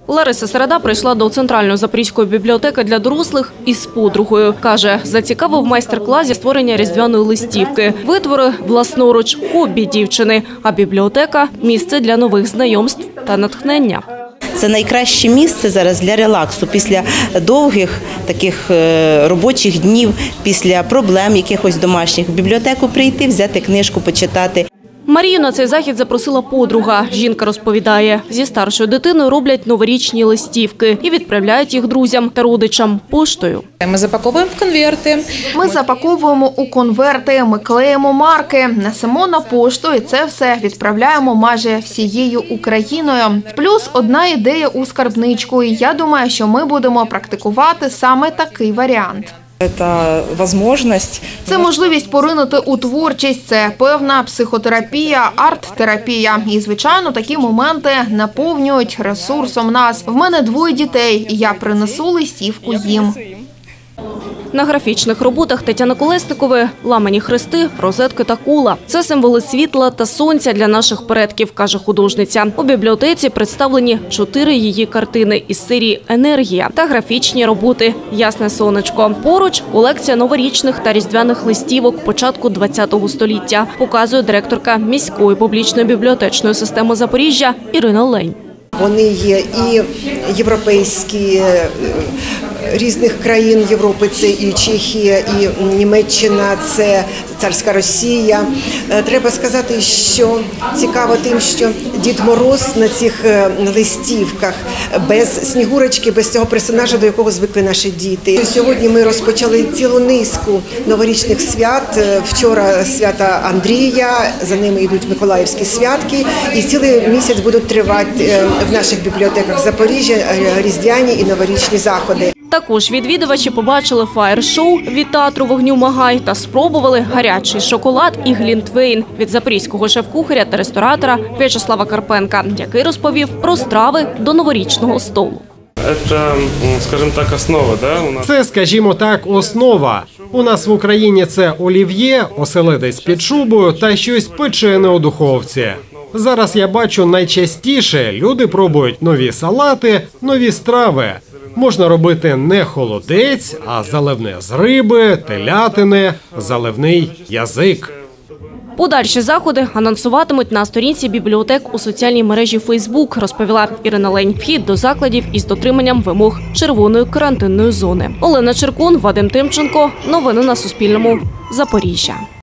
Лариса Середа прийшла до Центральної Запорізької бібліотеки для дорослих із подругою. Каже, зацікавив майстер-клас зі створення різдвяної листівки. Витвори власноруч – хобі дівчини, а бібліотека – місце для нових знайомств та натхнення. Це найкраще місце зараз для релаксу після довгих таких робочих днів, після проблем якихось домашніх. В бібліотеку прийти, взяти книжку, почитати. Марію на цей захід запросила подруга. Жінка розповідає, зі старшою дитиною роблять новорічні листівки і відправляють їх друзям та родичам поштою. Ми запаковуємо в конверти. Ми запаковуємо у конверти, ми клеїмо марки, несемо на пошту і це все відправляємо майже всією Україною. Плюс одна ідея у скарбничку. І я думаю, що ми будемо практикувати саме такий варіант. Це можливість поринути у творчість, це певна психотерапія, арт-терапія. І, звичайно, такі моменти наповнюють ресурсом нас. В мене 2 дітей, і я принесу листівку їм. На графічних роботах Тетяни Колесникової ламані хрести, розетки та кула. Це символи світла та сонця для наших предків, каже художниця. У бібліотеці представлені 4 її картини із серії «Енергія» та графічні роботи «Ясне сонечко». Поруч – колекція новорічних та різдвяних листівок початку ХХ століття, показує директорка міської публічної бібліотечної системи Запоріжжя Ірина Лень. Вони є і європейські, різних країн Європи, це і Чехія, і Німеччина, це царська Росія. Треба сказати, що цікаво тим, що Дід Мороз на цих листівках без Снігурочки, без цього персонажа, до якого звикли наші діти. Сьогодні ми розпочали цілу низку новорічних свят. Вчора свята Андрія, за ними йдуть Миколаївські святки, і цілий місяць будуть тривати в наших бібліотеках Запоріжжя різдвяні і новорічні заходи. Також відвідувачі побачили фаєр-шоу від театру вогню «Магай» та спробували гарячий шоколад і глінтвейн від запорізького шеф-кухаря та ресторатора В'ячеслава Карпенка, який розповів про страви до новорічного столу. Це, скажімо так, основа, да? Це, скажімо так, основа. У нас в Україні це олів'є, оселедець під шубою та щось печене у духовці. Зараз я бачу, найчастіше люди пробують нові салати, нові страви. Можна робити не холодець, а заливне з риби, телятини, заливний язик. Подальші заходи анонсуватимуть на сторінці бібліотек у соціальній мережі «Фейсбук», розповіла Ірина Лень. Вхід до закладів із дотриманням вимог червоної карантинної зони. Олена Черкун, Вадим Тимченко. Новини на Суспільному. Запоріжжя.